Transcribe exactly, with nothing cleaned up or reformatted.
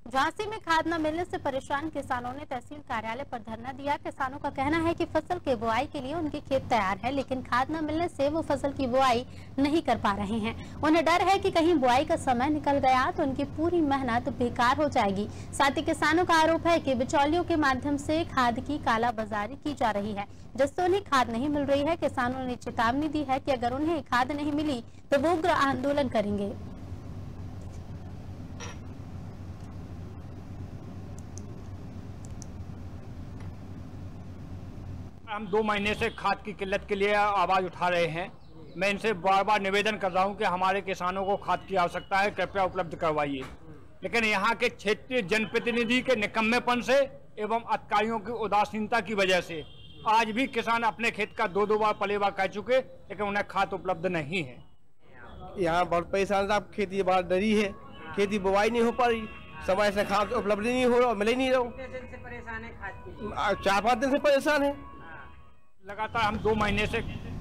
झांसी में खाद न मिलने से परेशान किसानों ने तहसील कार्यालय पर धरना दिया। किसानों का कहना है कि फसल के बुआई के लिए उनके खेत तैयार है, लेकिन खाद न मिलने से वो फसल की बुआई नहीं कर पा रहे हैं। उन्हें डर है कि कहीं बुआई का समय निकल गया तो उनकी पूरी मेहनत बेकार हो जाएगी। साथ ही किसानों का आरोप है कि बिचौलियों के माध्यम से खाद की कालाबाजारी की जा रही है, जिससे उन्हें खाद नहीं मिल रही है। किसानों ने चेतावनी दी है कि अगर उन्हें खाद नहीं मिली तो वो उग्र आंदोलन करेंगे। हम दो महीने से खाद की किल्लत के लिए आवाज उठा रहे हैं। मैं इनसे बार बार निवेदन कर रहा हूं कि हमारे किसानों को खाद की आवश्यकता है, कृपया उपलब्ध करवाइए। लेकिन यहां के क्षेत्रीय जनप्रतिनिधि के निकम्मेपन से एवं अधिकारियों की उदासीनता की वजह से आज भी किसान अपने खेत का दो दो बार पलेवा कर चुके, लेकिन उन्हें खाद उपलब्ध नहीं है। यहाँ बहुत परेशान था, खेती बहुत डरी है, खेती बुवाई नहीं हो पा रही, समय से खाद उपलब्ध नहीं हो रहा, मिले नहीं रहा। दिन से परेशान है खाद के लिए? चार पाँच दिन से परेशान है। लगातार हम दो महीने से